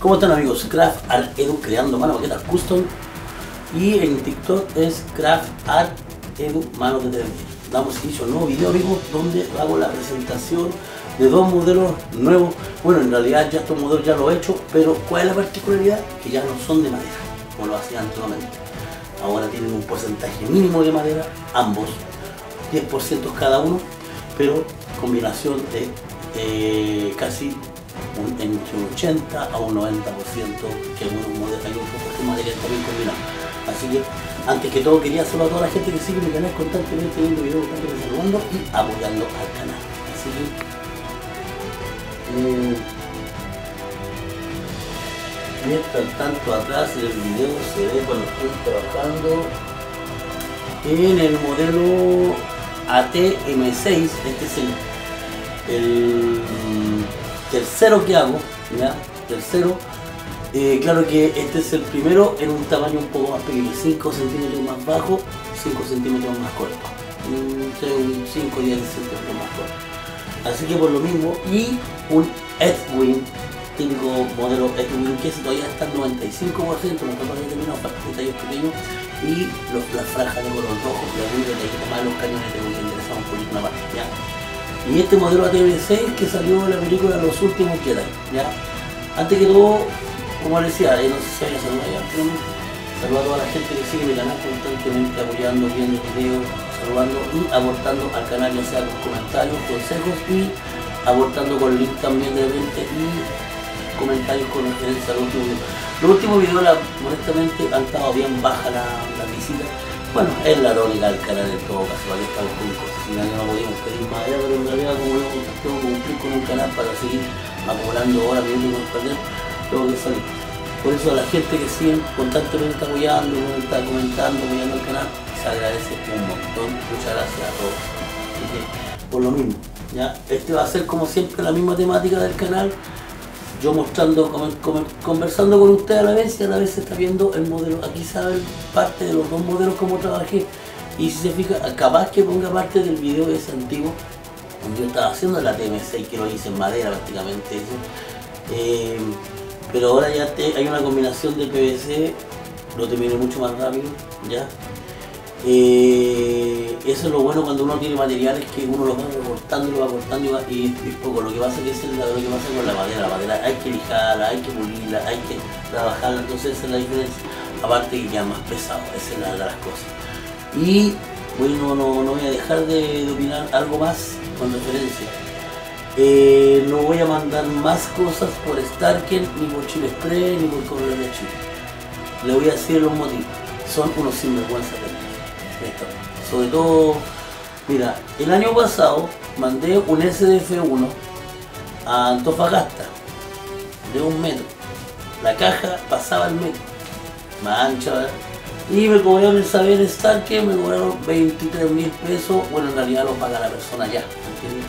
¿Cómo están amigos? Craft Art Edu creando mano maquetas custom, y en TikTok es Craft Art Edu mano de TV. Damos inicio a un nuevo video, amigos, donde hago la presentación de dos modelos nuevos. Bueno, en realidad ya estos modelos ya los he hecho, pero ¿cuál es la particularidad? Que ya no son de madera, como lo hacían antiguamente. Ahora tienen un porcentaje mínimo de madera, ambos, 10% cada uno, pero combinación de casi entre un 80 a un 90%, que algunos modelos hay un poco de material también combinado. Así que antes que todo quería saludar a toda la gente que sigue mi canal constantemente, viendo videos, saludando y apoyando al canal. Así que mientras tanto atrás en el video se ve cuando estoy trabajando en el modelo AT-M6. Este es el tercero que hago, ¿ya? Tercero. Claro que este es el primero en un tamaño un poco más pequeño, 5 centímetros más bajo, 5 centímetros más corto, entre un 5 y 10 centímetros más corto. Así que por lo mismo, y un Edwin, típico modelo Edwin, que todavía está al 95%, no está todavía terminado, para detalles pequeños, y las franjas de color rojo, y algún detallito más de los cañones que me interesan un poquito una parte, ¿ya? Y este modelo AT-M6 que salió en la película Los Últimos Jedi, ¿ya? Antes que todo, como les decía, no sé si había saludado ya, pero saludo a toda la gente que sigue mi canal constantemente, apoyando, viendo videos, saludando y aportando al canal, ya sea con comentarios, consejos y aportando con link también de repente y comentarios con referencia al último video. Los últimos videos, honestamente, han estado bien baja la visita. Bueno, es la tónica del canal en todo caso, aquí estamos con cosas, si no podíamos pedir más allá, pero en realidad como yo tengo que cumplir con un canal para seguir acumulando horas, minutos y no perder, tengo que salir. Por eso a la gente que siguen constantemente apoyando, está comentando, apoyando el canal, se agradece un montón, muchas gracias a todos. Así que, por lo mismo, ¿ya? Este va a ser como siempre la misma temática del canal, yo mostrando, conversando con usted a la vez, y a la vez se está viendo el modelo. Aquí saben parte de los dos modelos como trabajé, y si se fija, capaz que ponga parte del video ese antiguo, donde yo estaba haciendo la AT-M6, que lo hice en madera prácticamente eso. Pero ahora ya hay una combinación de PVC, lo terminé mucho más rápido, ¿ya? Eso es lo bueno cuando uno tiene materiales que uno lo va cortando, y poco. Lo que pasa es lo que pasa con la madera hay que lijarla, hay que pulirla, hay que trabajarla, entonces esa es la diferencia. Aparte que queda más pesado, esa es la de las cosas. Y bueno, no voy a dejar de opinar algo más con referencia. No voy a mandar más cosas por Starken, ni por Chile Express, ni por Correo de Chile. Le voy a decir los motivos. Son unos sinvergüenzas de mí. Sobre todo, mira, el año pasado mandé un SDF-1 a Antofagasta de 1 metro. La caja pasaba el metro, más ancha, ¿verdad? Y me cobraron el saber Starken, me cobraron 23.000 pesos. Bueno, en realidad lo paga la persona ya, ¿entiendes?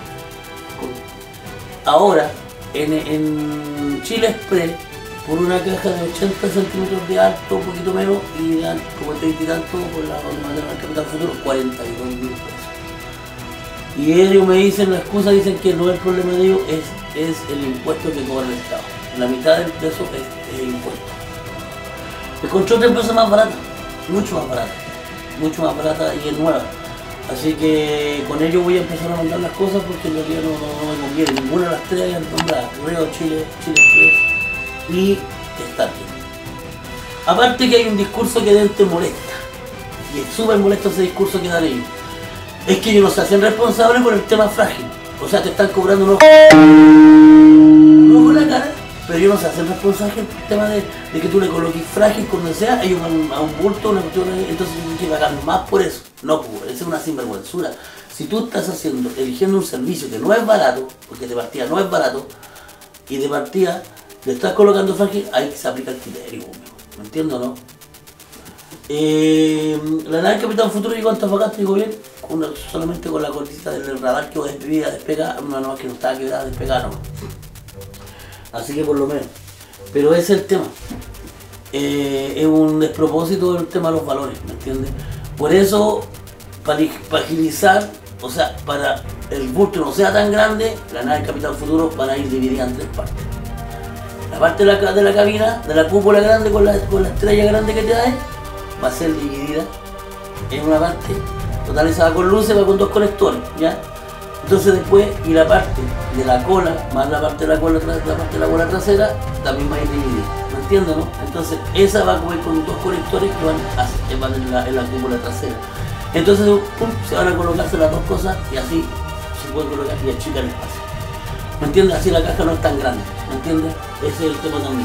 Ahora, en Chile Express, por una caja de 80 centímetros de alto, un poquito menos, y dan como 30 y tanto por la materia del Capital Futuro, 42.000 pesos. Y ellos me dicen, la excusa dicen que no es el problema de ellos, es el impuesto que cobra el Estado. La mitad del peso es el impuesto. El control empresa es más barata, mucho más barata y es nueva. Así que con ello voy a empezar a mandar las cosas, porque en realidad no me conviene. Ninguna de las tres hay nombrada, Correo, Chile Express y Starken. Aparte que hay un discurso que dentro molesta, y es súper molesto ese discurso que dan ellos. Es que ellos no se hacen responsables por el tema frágil. O sea, te están cobrando unos con la cara, pero ellos no se hacen responsables por el tema de que tú le coloques frágil cuando sea, ellos van a un bulto, una cuestión, entonces tienes que pagar más por eso. No, pues, esa es una sinvergüenzura. Si tú estás eligiendo un servicio que no es barato, porque de partida no es barato, y de partida le estás colocando frágil, ahí se aplica el criterio, ¿me entiendo, no? La nave Capitán Futuro llegó a Antofagasta, llegó bien, solamente con la cortita del radar que despega, una nomás que no estaba quebrada, despegada nomás. Así que por lo menos. Pero ese es el tema. Es un despropósito el tema de los valores, ¿me entiendes? Por eso, para agilizar, o sea, para el bulto no sea tan grande, la nave Capitán Futuro van a ir dividida en 3 partes. la parte de la cabina, de la cúpula grande con la estrella grande que te da, va a ser dividida en una parte totalizada con luces, va con 2 conectores, ¿ya? Entonces después, y la parte de la cola, más la parte de la cola trasera, también va a ir dividida, ¿me entiendes, no? Entonces esa va a ir con 2 conectores que van en la cúpula trasera. Entonces, pum, se van a colocarse las 2 cosas y así se puede colocar y achicar el espacio. ¿Me entiendes? Así la caja no es tan grande, ¿me entiendes? Ese es el tema también.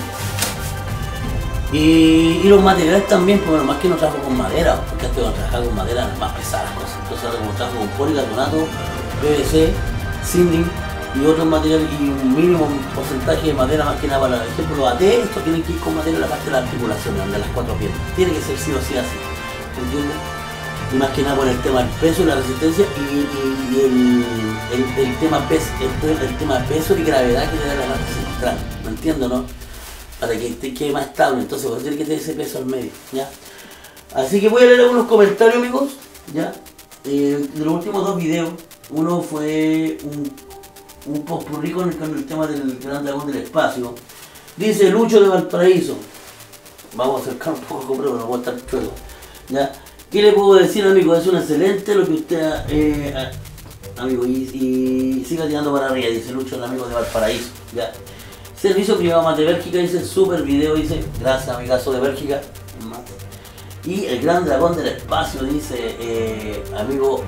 Y los materiales también, pues más que no trabajo con madera, porque antes cuando trabajaba con madera eran más pesadas las cosas. Entonces ahora como trabajo con policarbonato, PVC, Sinding y otros materiales y un mínimo porcentaje de madera más que nada para, por ejemplo, los AT, estos tienen que ir con madera en la parte de la articulación, de las 4 piernas. Tiene que ser sí o sí así, ¿entiendes? Y más que nada por el tema del peso y la resistencia y el tema peso y gravedad que le da la parte central, ¿me entiendes, no? Para que quede más estable, entonces va a tener que tener ese peso al medio, ¿ya? Así que voy a leer algunos comentarios, amigos, ¿ya? De los últimos 2 videos, uno fue un popurrí con el tema del Gran Dragón del Espacio. Dice Lucho de Valparaíso, vamos a acercar un poco, pero no voy a estar chueco, ¿ya? ¿Qué le puedo decir, amigo? Es un excelente lo que usted, amigo, y siga tirando para arriba, dice Lucho, el amigo de Valparaíso, ¿ya? Servicio privado más de Bélgica, dice, super video, dice, gracias amigazo de Bélgica. Y el Gran Dragón del Espacio, dice, el amigo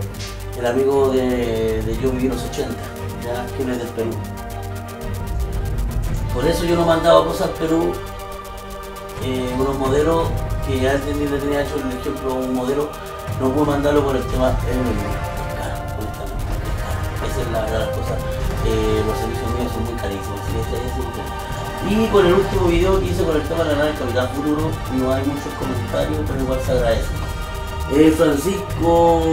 de Yo Viví los 80, ya, que no es del Perú. Por eso yo no mandaba cosas al Perú, unos modelos que ya tenía hecho, por ejemplo, un modelo, no puedo mandarlo por el tema esa es la verdad de las cosas. Los servicios míos son muy carísimos, así que es un tema. Y con el último video que hice con el tema de la nave Capitán Futuro, no hay muchos comentarios, pero igual se agradece. Francisco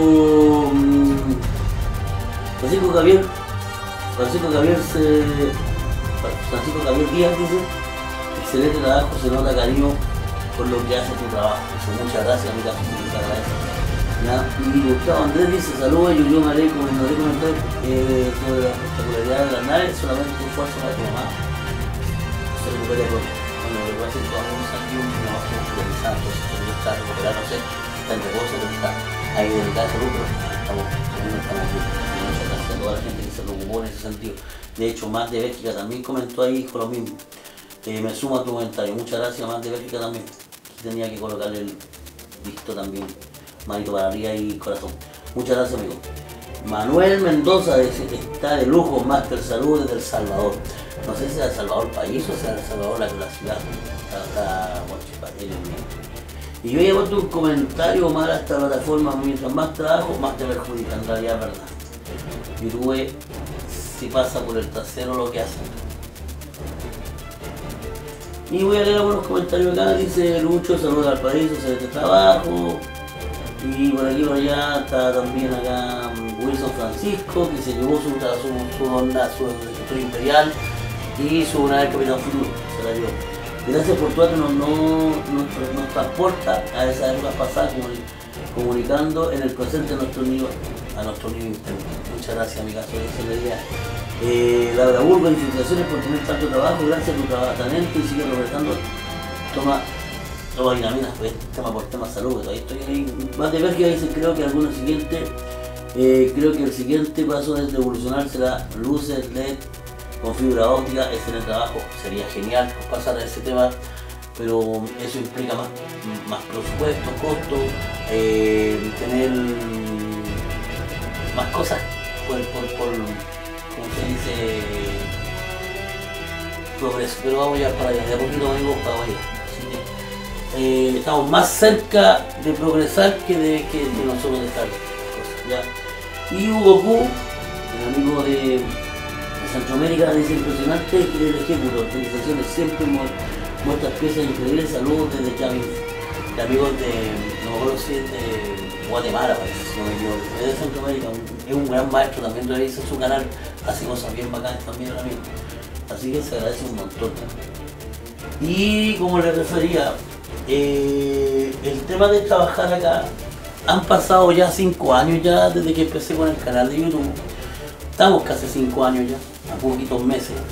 Javier Díaz dice, excelente trabajo, se nota cariño por lo que hace tu trabajo. Dice, muchas gracias, amiga, se agradece. ¿Ya? Y Gustavo Andrés dice, saludos, yo me haré comentar sobre la espectacularidad de las naves, solamente un esfuerzo para que mamá se recupere pronto. Bueno, lo que pasa es que todavía no salió un trabajo hospitalizado, entonces todavía está recuperándose, está en reposo, pero está ahí delicada de salud, pero estamos bien. Muchas gracias a toda la gente que se preocupó en ese sentido. De hecho, más de Bélgica también comentó ahí, dijo lo mismo. Me sumo a tu comentario, muchas gracias, más de Bélgica también. Tenía que colocarle el visto también. Manito para arriba y corazón. Muchas gracias, amigo. Manuel Mendoza dice que está de lujo, Master Salud desde El Salvador. No sé si es El Salvador país o sea El Salvador la ciudad. Y yo he puesto un comentario mal a esta plataforma, mientras más trabajo, más te perjudica, en realidad es verdad. YouTube si pasa por el trasero lo que hacen. Y voy a leer algunos comentarios acá, dice Lucho, saludos al país, excelente trabajo. Y por aquí por allá está también acá Wilson Francisco, que se llevó su Honda, su Imperial y su nave Capitán Futuro, se la llevó. Gracias por todo que nos transporta a esas épocas pasadas comunicando en el presente a nuestro niño interno. Muchas gracias, amigazo, esa es la idea. Laura Burgo, felicitaciones por tener tanto trabajo, gracias a tu talento y sigue progresando. Toma vitaminas, pues, tema por tema salud, todavía estoy ahí. Más de Bélgica dice, creo que el siguiente paso es de evolucionar será luces LED con fibra óptica, excelente trabajo, sería genial pasar a ese tema, pero eso implica más presupuesto, costos, tener más cosas por como se dice, progreso, pero vamos ya para allá, de a poquito vengo para allá. Estamos más cerca de progresar que de nosotros dejar cosas, ¿ya? Y Hugo Q, el amigo de Centroamérica, dice impresionante que el ejército, felicitaciones, siempre muestras piezas increíbles, saludos desde Kevin, de amigos no me acuerdo si es de Guatemala, parece, si no me equivoco, es de Centroamérica, es un gran maestro, también realiza su canal, hace cosas bien bacanas también el amigo, así que se agradece un montón. Y como les refería, el tema de trabajar acá, han pasado ya 5 años ya desde que empecé con el canal de YouTube, estamos casi 5 años ya, a poquitos meses,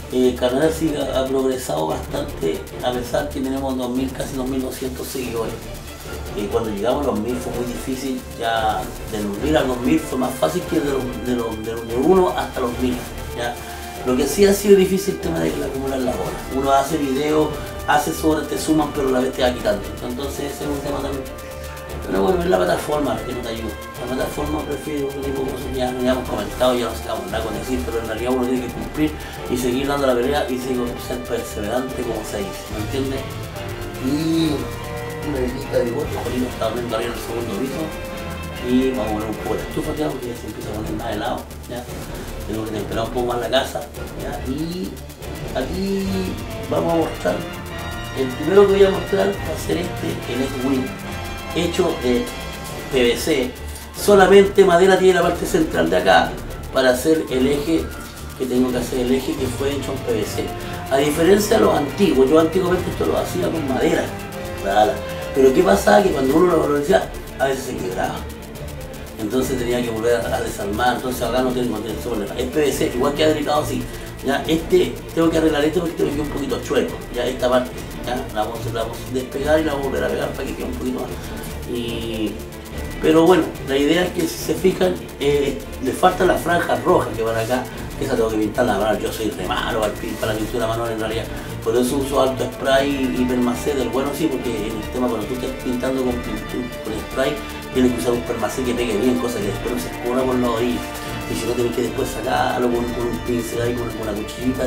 Canal sí ha progresado bastante, a pesar que tenemos 2000, casi 2200 seguidores. Cuando llegamos a los 1000 fue muy difícil, ya de los 1000 a los 1000 fue más fácil que de 1 hasta los 1000. ¿Ya? Lo que sí ha sido difícil el tema de acumular las horas. Uno hace videos, hace horas, te suman, pero a la vez te va quitando. Entonces ese es un tema también. Pero bueno, es la plataforma la que no te ayuda. La plataforma prefiere otro tipo de cosas, ya hemos comentado, ya no sacamos nada con decir, pero en realidad uno tiene que cumplir y seguir dando la pelea y ser perseverante como se dice, ¿me entiendes? Y una visita de votos, Jolino está abriendo arriba en el segundo piso y vamos a poner un poco de estufa ya porque ya se empieza a poner más helado, ¿ya? Tenemos que temperar un poco más la casa, ¿ya? Y aquí vamos a mostrar, el primero que voy a mostrar va a ser el X-Wing hecho de PVC, solamente madera tiene la parte central de acá para hacer el eje que tengo que hacer, el eje que fue hecho en PVC, a diferencia de los antiguos. Yo antiguamente esto lo hacía con madera, pero ¿qué pasaba? Que cuando uno lo valorizaba a veces se quebraba, entonces tenía que volver a desarmar. Entonces acá no tengo problema, es PVC, igual que ha delicado así, ya. Tengo que arreglar esto porque tengo que quedar un poquito chueco, ya esta parte, ya la vamos a despegar y la vamos a volver a pegar para que quede un poquito más. Pero bueno, la idea es que si se fijan, le faltan las franjas rojas que van acá, que esa tengo que pintarla manual. Yo soy re malo para la pintura manual en realidad, por eso uso alto spray y permacé del bueno, sí, porque en el tema cuando tú estés pintando con spray tienes que usar un permacé que pegue bien, cosa que después no se escurra por los orillos, y si no tienes que después sacarlo con un pincel ahí, con una cuchillita,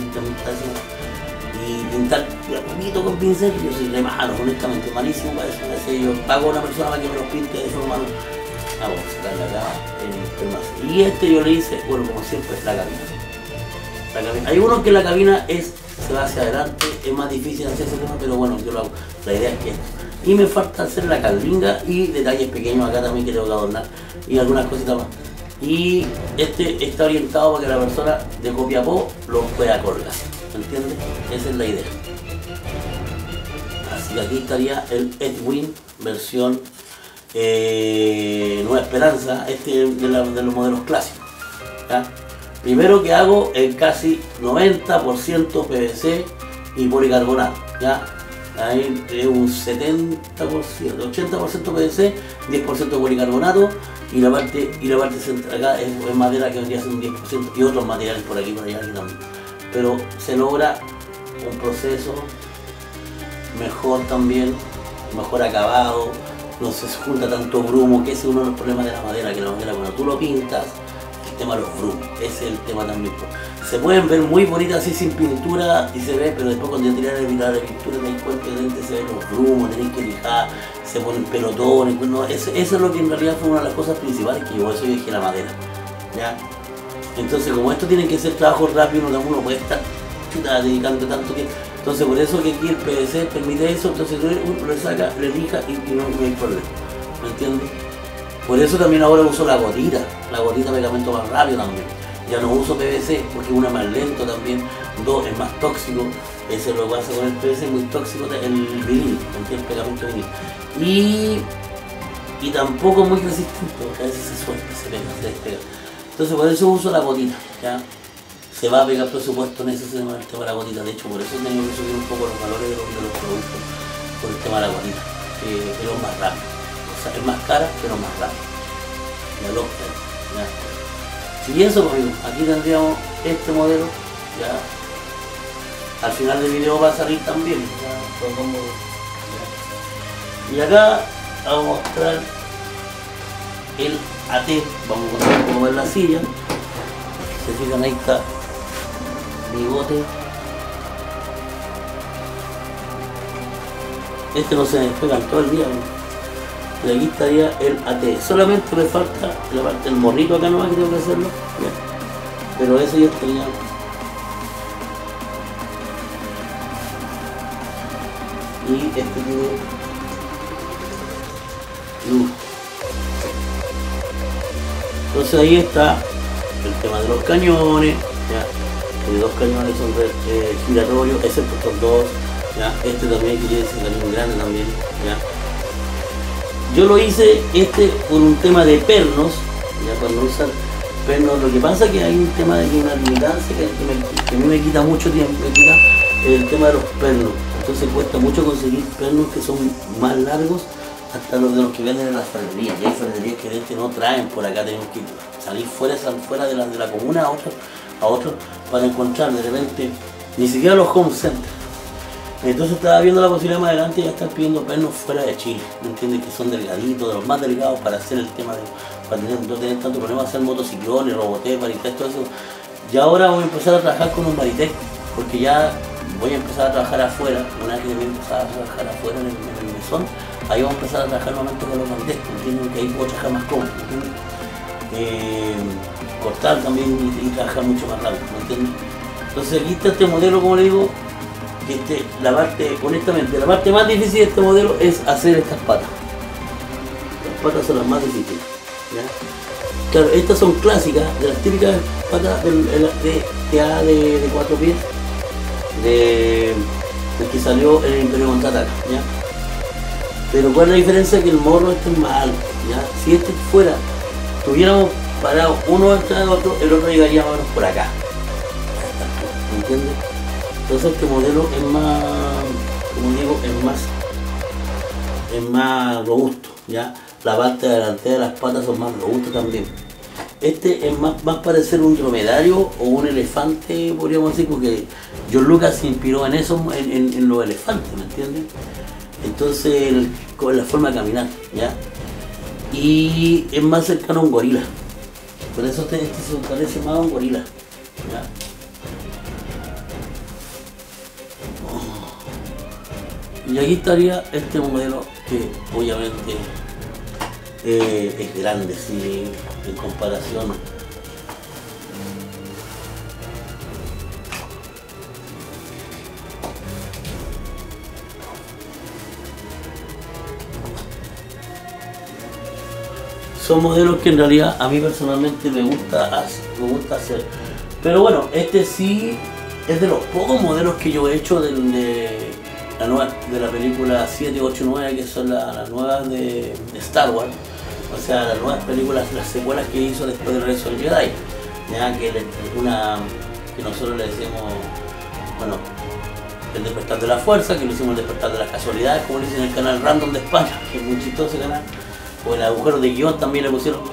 y pintar un poquito con pincel. Yo soy re malo, honestamente, malísimo para eso. A veces yo pago a una persona para que me los pinte de forma manual. Vamos a sacarle acá el permacé. Y yo le hice, bueno, como siempre, la cabina. Hay uno que la cabina se va hacia adelante, es más difícil hacer ese tema, pero bueno, yo lo hago. La idea es que esto. Y me falta hacer la calvinga y detalles pequeños acá también que tengo que adornar y algunas cositas más. Y este está orientado para que la persona de Copiapó lo pueda colgar, ¿me entiendes? Esa es la idea. Así que aquí estaría el X-Wing versión Nueva Esperanza, de los modelos clásicos, ¿ya? Primero que hago el casi 90% PVC y policarbonato, ¿ya? Ahí es un 70%, 80% PVC, 10% policarbonato y la parte central acá es madera que vendría a ser un 10% y otros materiales por aquí, por allá, aquí también. Pero se logra un proceso mejor también, mejor acabado, no se junta tanto brumo, que ese es uno de los problemas de la madera, que la madera cuando tú lo pintas, el tema de los brumos, ese es el tema también. Se pueden ver muy bonitas así sin pintura y se ve, pero después cuando ya tiran la pintura te das cuenta que se ven los brumos, tenéis que lijar, se ponen pelotones, no, eso es lo que en realidad fue una de las cosas principales que llevó eso, yo dije la madera, ¿ya? Entonces como esto tiene que ser trabajo rápido, uno puede estar dedicando tanto tiempo, entonces por eso que aquí el PVC permite eso, entonces uno le saca, le lija y no hay problema, ¿me entiendes? Por eso también ahora uso la gotita pegamento más rápido también. Ya no uso PVC porque uno es más lento también, dos es más tóxico, eso es lo que pasa con el PVC, muy tóxico el vinil, el pegamento vinil. Y tampoco muy resistente, porque a veces se suelta, se pega, se despega. Entonces por eso uso la gotita, ¿ya? Se va a pegar presupuesto necesariamente para la gotita, de hecho por eso tengo que subir un poco los valores de los productos por el tema de la gotita, pero es más rápido, o sea, es más cara pero más rápido. ¿Ya? Y eso, pues, aquí tendríamos este modelo, ya al final del video va a salir también, ya. Y acá vamos a mostrar el AT, vamos a mostrar cómo es la silla, se fijan ahí está bigote, este no se despega en todo el día, ¿no? Y aquí estaría el AT, solamente me falta la parte del morrito acá nomás que tengo que hacerlo, ¿ya? Pero eso ya estaría. Y este tiene luz. Entonces ahí está el tema de los cañones, ¿ya? Los dos cañones son giratorios, excepto estos dos, ¿ya? Este también que tiene ese cañón grande también, ¿ya? Yo lo hice por un tema de pernos, ya para no usar pernos. Lo que pasa es que hay un tema de una limitancia que a mí me quita mucho tiempo, me quita el tema de los pernos. Entonces cuesta mucho conseguir pernos que son más largos, hasta los de los que venden en las ferreterías. Y hay ferreterías que no traen por acá, tenemos que salir fuera de la comuna a otros para encontrar de repente, ni siquiera los home centers. Entonces estaba viendo la posibilidad más adelante de ya estar pidiendo pernos fuera de Chile, ¿me entiendes? Que son delgaditos, de los más delgados para hacer el tema de, para no tener tanto problema, hacer motociclones, robotés, Varitec, todo eso. Y ahora voy a empezar a trabajar con un Varitec, porque ya voy a empezar a trabajar afuera. Una vez que voy a empezar a trabajar afuera en el mesón, ahí vamos a empezar a trabajar nuevamente con los Varitec, ¿me entiendes? Que ahí puedo trabajar más cómodo, ¿me entiendes? Cortar también y trabajar mucho más rápido, ¿me entiendes? Entonces aquí está este modelo, como le digo, que honestamente, la parte más difícil de este modelo es hacer estas patas. Las patas son las más difíciles, ¿ya? Claro, estas son clásicas, de las típicas patas de 4 pies, del que salió en el Imperio Contraataca, ¿ya? Pero ¿cuál es la diferencia? Que el morro este es más alto, ¿ya? Si este fuera, tuviéramos parado uno detrás del otro, el otro llegaría más o menos por acá, ¿me entiendes? Entonces este modelo es más, como digo, es más robusto, ¿ya? La parte delantera de las patas son más robustas también. Este es más parecer un dromedario o un elefante, podríamos decir, porque George Lucas se inspiró en eso, en los elefantes, ¿me entiendes? Entonces, con la forma de caminar, ¿ya? Y es más cercano a un gorila. Por eso este se parece más a un gorila, ¿ya? Y aquí estaría este modelo que obviamente es grande, sí, en comparación. Son modelos que en realidad a mí personalmente me gusta hacer. Pero bueno, este sí es de los pocos modelos que yo he hecho de la película 7, 8, 9, que son las nuevas de Star Wars. O sea, las nuevas películas, las secuelas que hizo después del Regreso del Jedi, ya que nosotros le decimos, bueno, el despertar de la fuerza, que lo hicimos el despertar de las casualidades, como le dicen en el canal Random de España, que es muy chistoso ese canal, o el agujero de guión también le pusieron.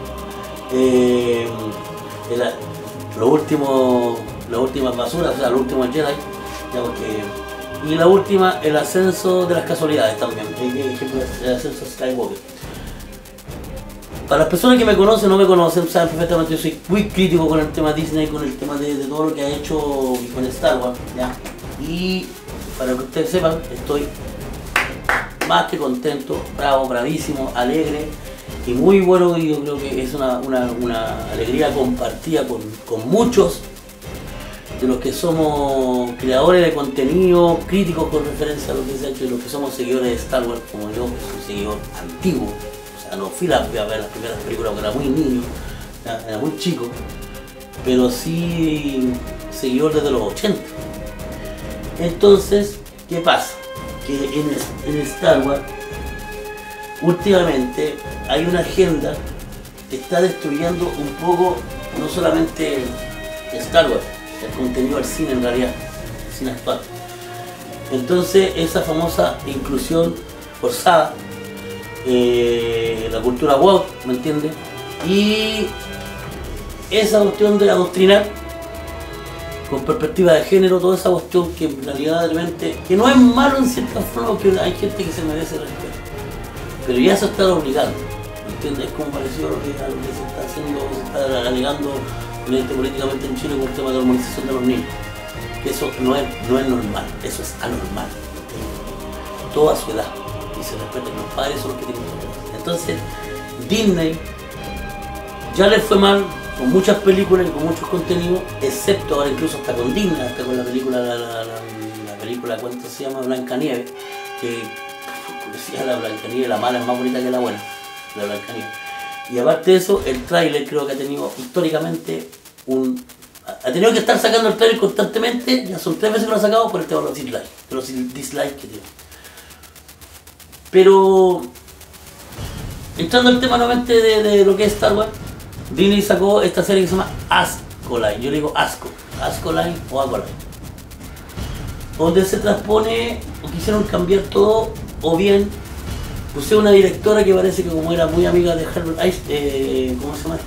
Las últimas basuras, o sea, los últimos Jedi, ya porque, y la última, el ascenso de las casualidades también, el ascenso Skywalker. Para las personas que me conocen, no me conocen, saben perfectamente, yo soy muy crítico con el tema Disney, con el tema de todo lo que ha hecho con Star Wars, ¿ya? Y para que ustedes sepan, estoy más que contento, bravísimo, alegre y muy bueno, y yo creo que es una alegría compartida con muchos de los que somos creadores de contenido, críticos con referencia a lo que se ha hecho, y los que somos seguidores de Star Wars, como yo, que soy un seguidor antiguo. O sea, no fui a ver las primeras películas porque era muy niño, era muy chico, pero sí seguidor desde los 80. Entonces, ¿qué pasa? Que en Star Wars, últimamente, hay una agenda que está destruyendo un poco, no solamente Star Wars, el contenido del cine en realidad, el cine actual. Entonces esa famosa inclusión forzada, la cultura woke, ¿me entiendes? Y esa cuestión de adoctrinar con perspectiva de género, toda esa cuestión que en realidad realmente, que no es malo en cierta forma, que hay gente que se merece respeto, pero ya se está obligando, ¿me entiendes? Es como parecido a lo que se está haciendo, se está alegando políticamente en Chile con el tema de la hormonización de los niños. Que eso no es normal, eso es anormal. Todo a su edad. Y se respeten los padres, son los que tienen que respetar. Entonces, Disney ya les fue mal con muchas películas y con muchos contenidos, excepto ahora incluso hasta con Disney, hasta con la película, la película, ¿cuánto se llama? Blancanieves, que decía la Blancanieves, la mala es más bonita que la buena, la Blancanieves. Y aparte de eso, el tráiler creo que ha tenido históricamente ha tenido que estar sacando el tráiler constantemente, ya son 3 veces que lo ha sacado por el tema de los dislikes que tiene. Pero entrando al tema nuevamente de lo que es Star Wars, Disney sacó esta serie que se llama Ascoline, yo le digo Ascoline o Acolyte, donde se transpone, o quisieron cambiar todo, o bien puse una directora que parece que como era muy amiga de Herbert Einstein, ¿cómo se llama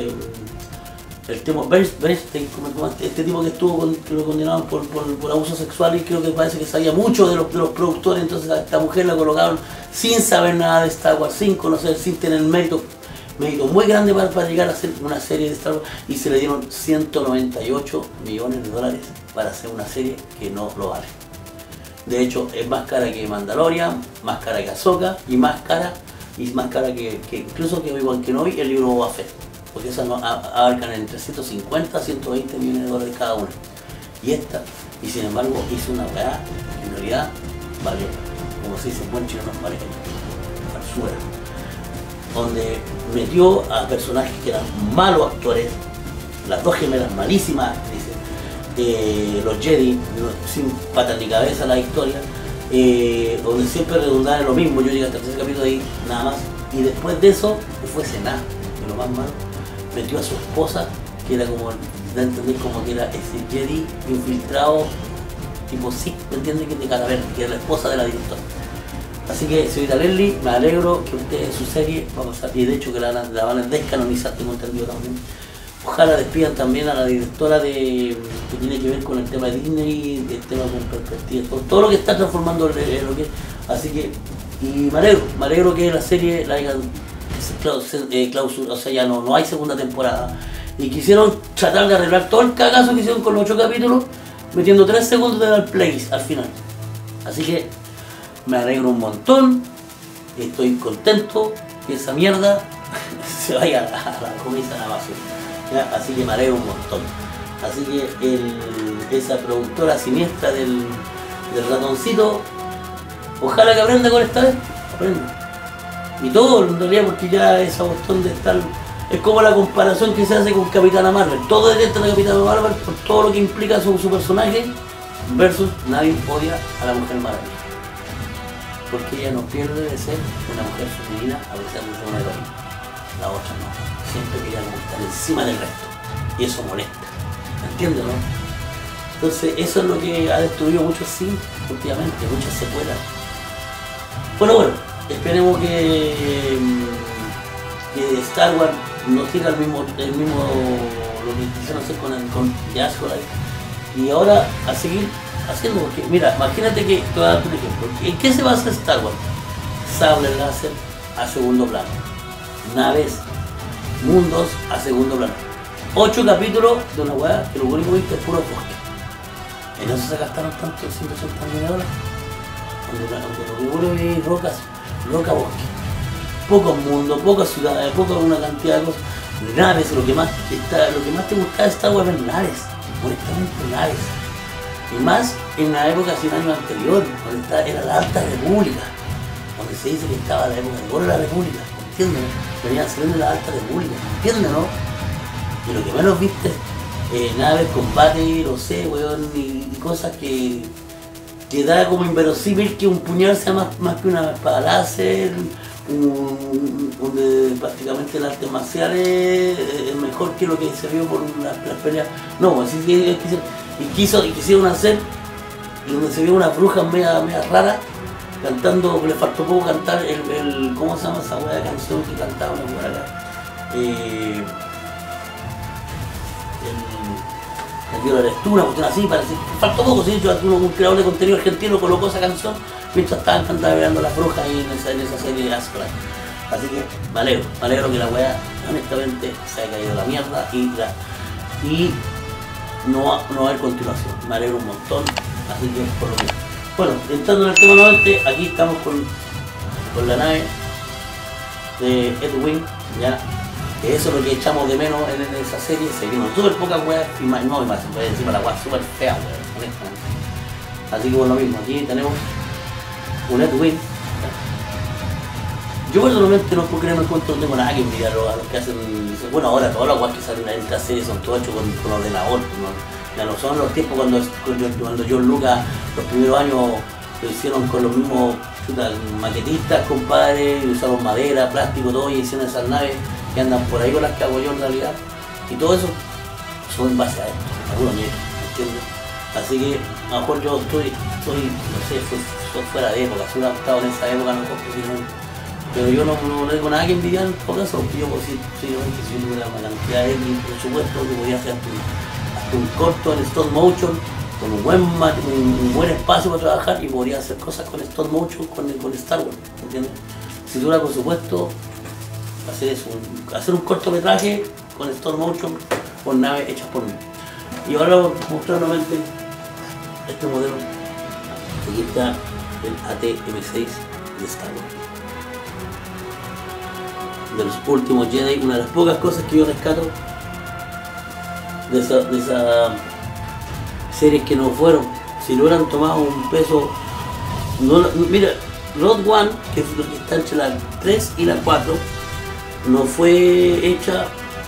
el tema Bernstein, este tipo que que lo condenaron por abuso sexual, y creo que parece que sabía mucho de los productores, entonces a esta mujer la colocaron sin saber nada de Star Wars, sin conocer, sin tener mérito muy grande para llegar a hacer una serie de Star Wars, y se le dieron 198 millones de dólares para hacer una serie que no lo vale. De hecho es más cara que Mandalorian, más cara que Ahsoka, y más cara que incluso que Obi-Wan Kenobi, el libro Boba Fett, porque esas abarcan entre 150 a 120 millones de dólares cada una. Y sin embargo hizo una weá que en realidad vale, como se dice en buen chileno, vale basura, donde metió a personajes que eran malos actores, las dos gemelas malísimas actrices, los Jedi, sin patas ni cabeza la historia, donde siempre redundaban en lo mismo. Yo llegué hasta el tercer capítulo ahí, nada más, y después de eso no fuese nada, y lo más malo, metió a su esposa, que era como, da a entender como que era ese Jedi infiltrado, tipo sí, ¿me entiendes? Que es de cara verde, que era la esposa de la directora. Así que, señorita Leslie, me alegro que usted en su serie va a pasar, y de hecho que la van a descanonizar, tengo entendido también. Ojalá despidan también a la directora que tiene que ver con el tema de Disney, el tema con perspectiva, todo lo que está transformando lo que es. Así que, y me alegro que la serie la hayan clausurado, o sea, ya no hay segunda temporada. Y quisieron tratar de arreglar todo el cagazo que hicieron con los 8 capítulos, metiendo 3 segundos de dar play al final. Así que me alegro un montón, estoy contento que esa mierda se vaya a la comida a la basura. ¿Ya? Así que me alegro un montón. Así que esa productora siniestra del ratoncito, ojalá que aprenda con esta vez, aprenda. Y todo en realidad, porque ya esa cuestión de estar, es como la comparación que se hace con Capitana Marvel. Todo detesta a la Capitana Marvel por todo lo que implica su personaje, versus nadie odia a la Mujer Maravilla, porque ella no pierde de ser una mujer femenina a pesar de ser una heroína. La otra no, siempre quería estar encima del resto, y eso molesta, ¿entiendes, no? Entonces eso es lo que ha destruido muchos cines últimamente, muchas secuelas. Bueno, esperemos que Star Wars no siga el mismo lo que quisieron hacer con The Ascolyte, y ahora a seguir haciendo, porque mira, imagínate que, te voy a dar un ejemplo, ¿en qué se basa Star Wars? Sable láser a segundo plano, naves, mundos a segundo plano, 8 capítulos de una weá que lo único que viste es puro bosque. En eso se gastaron tanto, siempre son tan millones de dólares, donde lo único que vi roca bosque, pocos mundos, pocas ciudades, poca una cantidad de cosas, naves. Lo que más te gustaba de Star Wars eran naves, honestamente naves. Y más en la época 100 años anterior, donde era la Alta República, donde se dice que estaba la época de oro de la República, ¿entiendes? Venían saliendo de la Alta República, ¿entiendes, no? Y lo que menos viste, naves, combate, no sé, weón, y cosas que da como inverosímil que un puñal sea más que una espada láser, donde prácticamente las artes marciales es mejor que lo que se vio por las peleas. No, así que quisieron hacer, donde se vio una bruja media rara cantando, le faltó poco cantar ¿cómo se llama esa hueá de canción que cantaba una hueá acá? El Dios eres tú, una cuestión así, parece que faltó poco, sí, un creador de contenido argentino colocó esa canción mientras estaban cantando las brujas ahí en esa serie de Ascolyte. Así que me alegro que la weá honestamente se haya caído a la mierda y no haber continuación. Me alegro un montón, así que por lo menos. Bueno, entrando en el tema nuevamente, aquí estamos con la nave de Edwin, ya. Eso es lo que echamos de menos en esa serie. Se vieron súper pocas weas y más, se puede decir la wea súper fea, honestamente. Así que por lo mismo, aquí tenemos un Edwin. Yo personalmente no puedo creerme el cuento, no tengo nada que envidiar a los que hacen. Bueno, ahora todas las weas que salen en esta serie son todo hechos con ordenador, ¿no? Ya no son los tiempos cuando John Lucas los primeros años lo hicieron con los mismos maquetistas, compadre, y usaron madera, plástico, todo, y hicieron esas naves que andan por ahí con las que hago yo en realidad. Y todo eso son en base a esto, a puro ñeque, ¿entiendes? Así que a lo mejor yo estoy no sé, soy fuera de época, si hubiera estado en esa época no posiblemente. Pero yo no tengo nada que envidiar por eso, porque yo posiblemente si yo tuviera una cantidad de presupuesto que podía hacer hasta un corto en stop motion, con un buen espacio para trabajar y podría hacer cosas con stop motion con Star Wars, ¿entiendes? Si tuviera presupuesto, hacer un cortometraje con stop motion, con naves hechas por mí. Y ahora voy a mostrar nuevamente este modelo. Aquí está el AT-M6 de Star Wars, de los últimos Jedi. Una de las pocas cosas que yo rescato de esa series que no fueron, si lo hubieran tomado un peso, mira, Rogue One, que es lo que está entre la 3 y la 4, no fue hecha,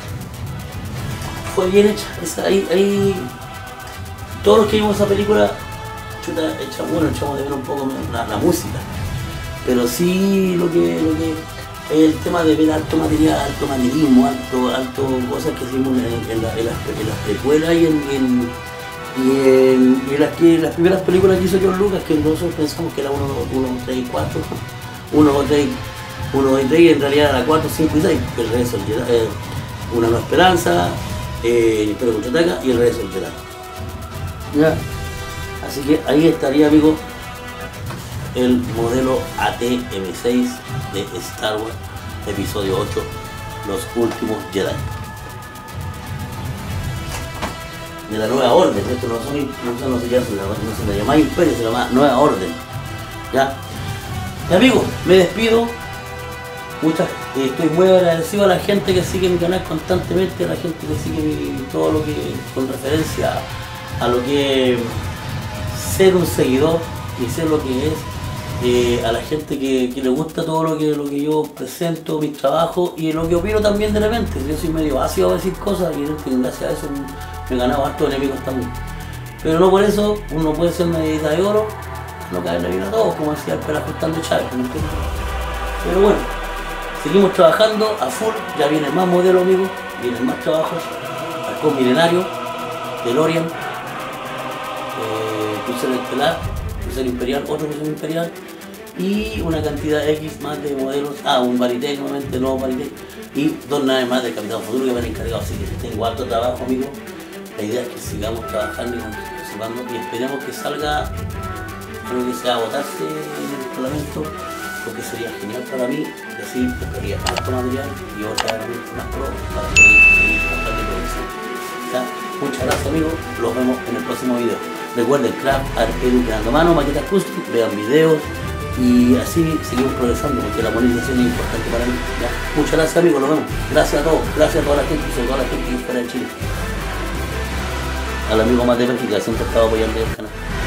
fue bien hecha. Ahí todos los que vimos esa película, echamos de ver un poco la música, pero sí lo que el tema de ver alto material, alto materialismo, alto cosas que hicimos en las precuelas y en las primeras películas que hizo George Lucas, que nosotros pensamos que era 1, 2, 3 y 4, 1, 2, 3 y en realidad era 4, 5 y 6, el regreso del Jedi, Una Nueva Esperanza, el Imperio Contraataca y el regreso del Jedi. ¿Ya? Así que ahí estaría, amigo, el modelo AT-M6 de Star Wars, episodio 8, Los Últimos Jedi. De la Nueva Orden, esto no se le llama Imperio, se llama Nueva Orden. ¿Ya? Y amigos, me despido. Estoy muy agradecido a la gente que sigue mi canal constantemente, a la gente que sigue todo lo que con referencia a lo que es ser un seguidor y ser lo que es, a la gente que le gusta todo lo que yo presento, mis trabajos y lo que opino también de repente. Yo soy medio ácido a decir cosas y gracias a eso me he ganado hartos enemigos también. Pero no por eso uno puede ser medallita de oro, no caerle bien a todos, como decía el pelajustando Chávez, ¿me entiendes? Pero bueno, seguimos trabajando a full, ya vienen más modelos, amigos, vienen más trabajos, Halcón Milenario, DeLorean, crucero estelar, crucero imperial, otro crucero imperial y una cantidad X más de modelos, un Varité nuevamente, nuevo Varité y 2 naves más del Capitán Futuro que me han encargado, así que tengo harto trabajo, amigos. La idea es que sigamos trabajando y participando y esperemos que salga algo que sea a votarse en el Parlamento, porque sería genial para mí, y así tendría harto material y otra herramienta más pro para poder seguir trabajando en producción. Muchas gracias, amigos, los vemos en el próximo video. Recuerden, craft, arquero, creando mano, maquetas custom, vean videos y así seguimos progresando porque la monetización es importante para mí. ¿Ya? Muchas gracias, amigos, nos vemos. Gracias a todos, gracias a toda la gente y sobre todo a la gente que está fuera de Chile. Al amigo más de Bélgica, siempre he estado apoyando el canal.